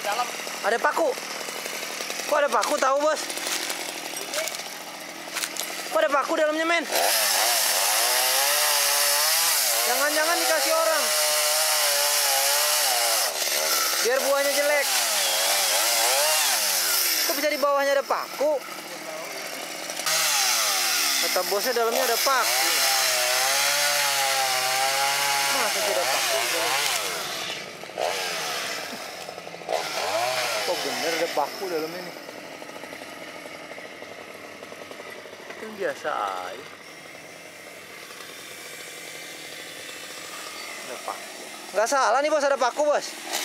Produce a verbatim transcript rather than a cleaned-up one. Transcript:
dalam. Ada paku. Kok ada paku tahu, Bos? Kok ada paku dalamnya, men? Jangan-jangan dikasih orang. Biar buahnya jelek. Kok bisa di bawahnya ada paku? Kata bosnya dalamnya ada paku. Masa sih ada paku? Kok bener ada paku dalamnya nih? Itu biasa aja. Ada paku. Nggak salah nih, Bos, ada paku, Bos.